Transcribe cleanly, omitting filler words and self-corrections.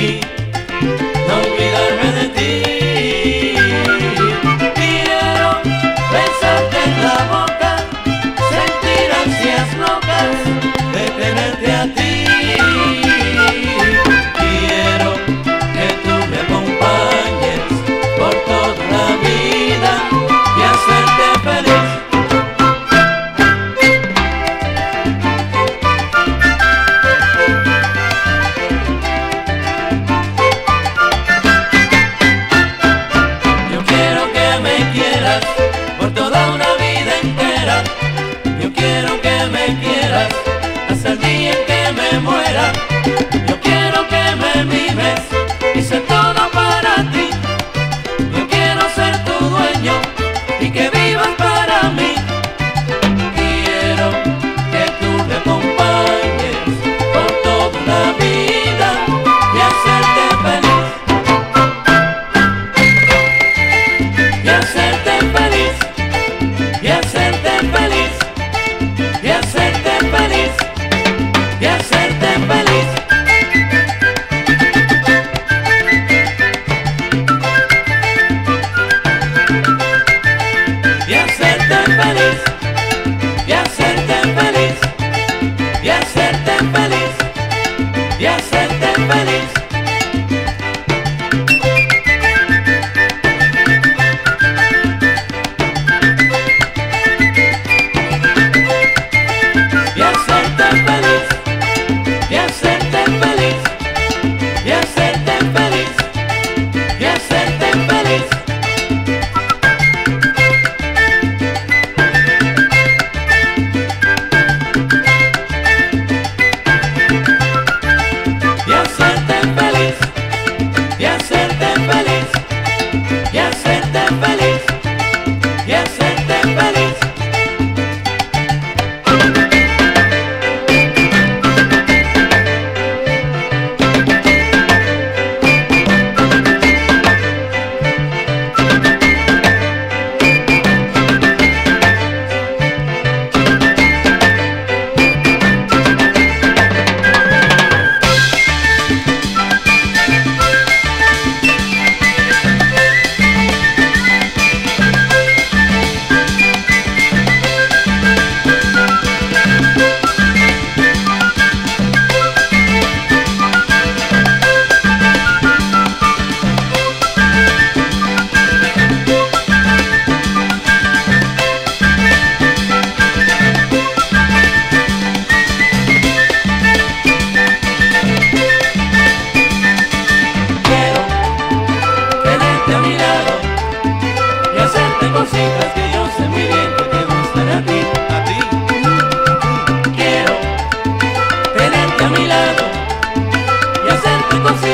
no olvidarme de ti. Quiero besarte en la boca, sentir ansias locas de tenerte a ti. Quiero que tú me acompañes por toda la vida y hacerte feliz. Yo quiero que me quieras por toda una vida entera. Yo quiero que me quieras hasta el día en que me muera. Yo quiero que me mimes y ser todo para ti. Yo quiero ser tu dueño y que vivas para mí. Quiero que tú me acompañes por toda la vida y hacerte feliz. Y hacerte feliz. Y hacerte feliz. Y hacerte feliz. Y hacerte feliz. Y hacerte feliz. Y hacerte feliz. Y hacerte feliz. Y hacerte feliz. Y hacerte feliz. Y hacerte feliz. Y hacerte feliz. Y hacerte feliz. Y hacerte feliz. Y hacerte feliz. Y hacerte feliz. Y hacerte feliz. Quiero tenerte a mi lado y hacerte cositas que yo sé muy bien que te gustan a ti. Quiero tenerte a mi lado y hacerte cositas